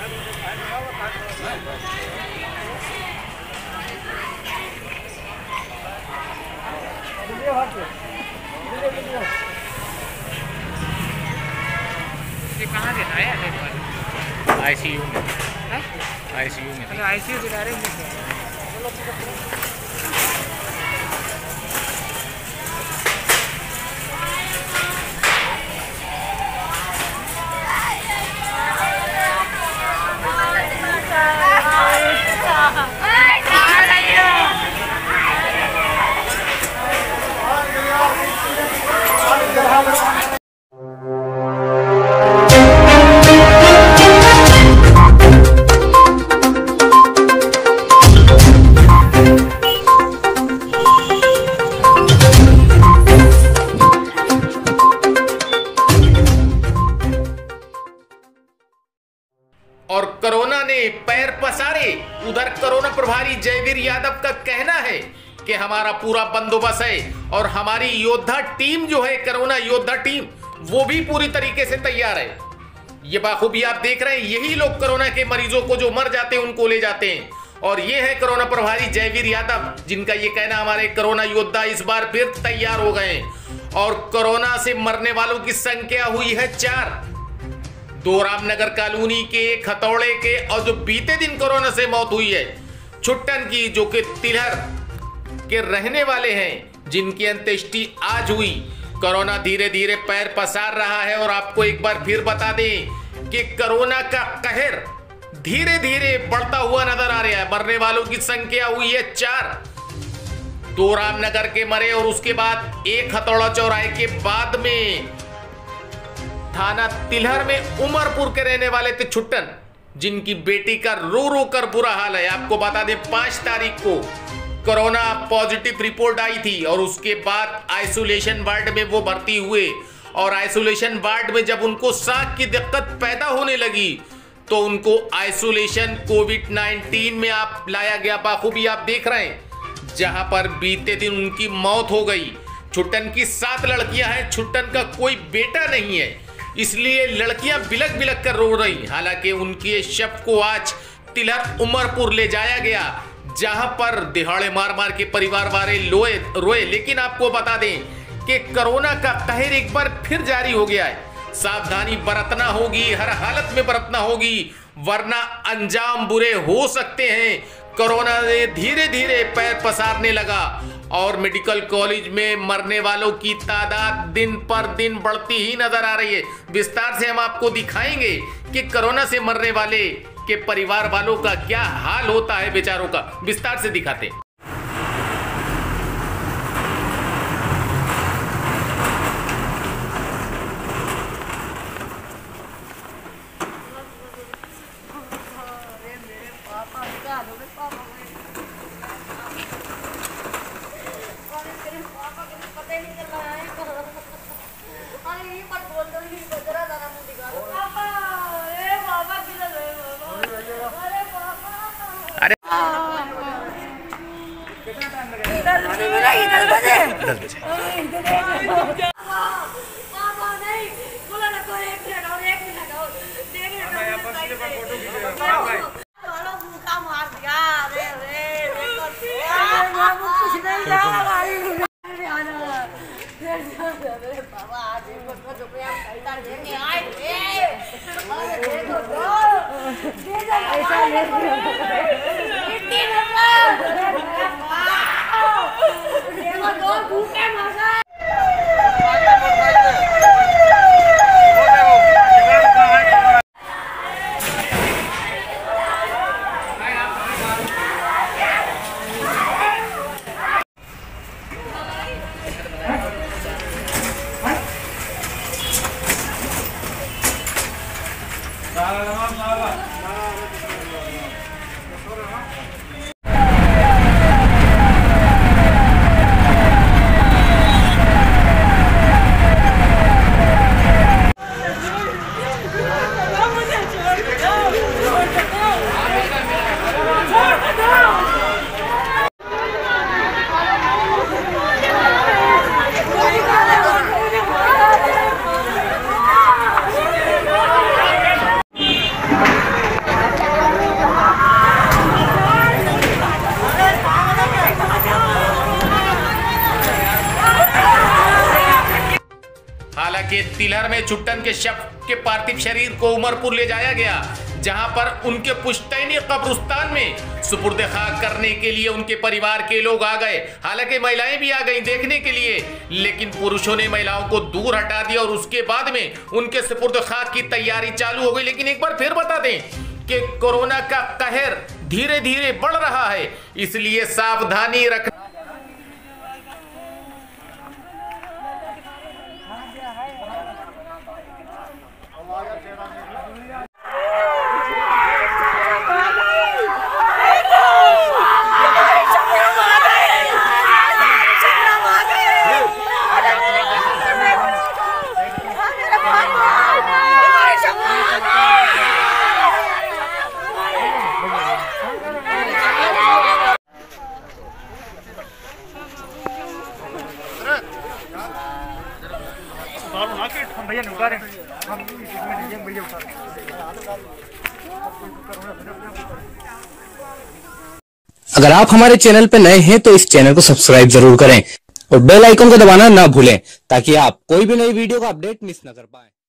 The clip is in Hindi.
कहाँ दिखाया है? आईसीयू में। आईसीयू में। आईसीयू दिखा रहे हैं। और कोरोना ने पैर पसारे। उधर कोरोना प्रभारी जयवीर यादव का कहना है कि हमारा पूरा बंदोबस्त है और हमारी योद्धा टीम जो है, कोरोना योद्धा टीम, वो भी पूरी तरीके से तैयार है। ये बाखूबी आप देख रहे हैं, यही लोग कोरोना के मरीजों को जो मर जाते हैं उनको ले जाते हैं। और ये है कोरोना प्रभारी जयवीर यादव, जिनका ये कहना हमारे कोरोना योद्धा इस बार फिर तैयार हो गए हैं। और कोरोना से मरने वालों की संख्या हुई है 4। 2 रामनगर कॉलोनी के, खतौड़े के, और जो बीते दिन कोरोना से मौत हुई है छुट्टन की, जो कि तिलहर के रहने वाले हैं, जिनकी अंत्येष्टि आज हुई। कोरोना धीरे धीरे पैर पसार रहा है। और आपको एक बार फिर बता दें कि कोरोना का कहर धीरे धीरे बढ़ता हुआ नजर आ रहा है। मरने वालों की संख्या हुई है 4। 2 रामनगर के मरे और उसके बाद 1 हथौड़ा चौराहे के बाद में थाना तिलहर में उमरपुर के रहने वाले थे छुट्टन, जिनकी बेटी का रो रो कर बुरा हाल है। आपको बता दें 5 तारीख को कोरोना पॉजिटिव रिपोर्ट आई थी और उसके बाद आइसोलेशन वार्ड में वो भर्ती हुए। और आइसोलेशन वार्ड में जब उनको सांस की दिक्कत पैदा होने लगी तो उनको आइसोलेशन कोविड-19 में आप लाया गया। बाखूबी आप देख रहे हैं, जहां पर बीते दिन उनकी मौत हो गई। छुट्टन की 7 लड़कियां हैं, छुट्टन का कोई बेटा नहीं है, इसलिए लड़कियां बिलक बिलक कर रो रही। हालांकि उनके शव को आज तिलहर उमरपुर ले जाया गया, जहां पर दिहाड़े मार मार के परिवार वाले रोए। लेकिन आपको बता दें कि कोरोना का कहर एक बार फिर जारी हो गया है। सावधानी बरतना होगी, हर हालत में बरतना होगी, वरना अंजाम बुरे हो सकते हैं। कोरोना ने धीरे धीरे पैर पसारने लगा और मेडिकल कॉलेज में मरने वालों की तादाद दिन पर दिन बढ़ती ही नजर आ रही है। विस्तार से हम आपको दिखाएंगे कि कोरोना से मरने वाले के परिवार वालों का क्या हाल होता है, बेचारों का विस्तार से दिखाते हैं। तिलहर में छुट्टन के शव के पार्थिव शरीर को उमरपुर ले जाया गया, जहां पर उनके पुश्तैनी कब्रिस्तान में सुपुर्द खाक करने के लिए उनके परिवार के लोग आ गए। हालांकि महिलाएं भी आ गई देखने के लिए, लेकिन पुरुषों ने महिलाओं को दूर हटा दिया और उसके बाद में उनके सुपुर्द खाक की तैयारी चालू हो गई। लेकिन एक बार फिर बता दें कि कोरोना का कहर धीरे धीरे बढ़ रहा है, इसलिए सावधानी रखना। भैया उठा रहे हम भैया उठा रहे। अगर आप हमारे चैनल पर नए हैं तो इस चैनल को सब्सक्राइब जरूर करें और बेल आइकन को दबाना ना भूलें ताकि आप कोई भी नई वीडियो का अपडेट मिस न कर पाएं।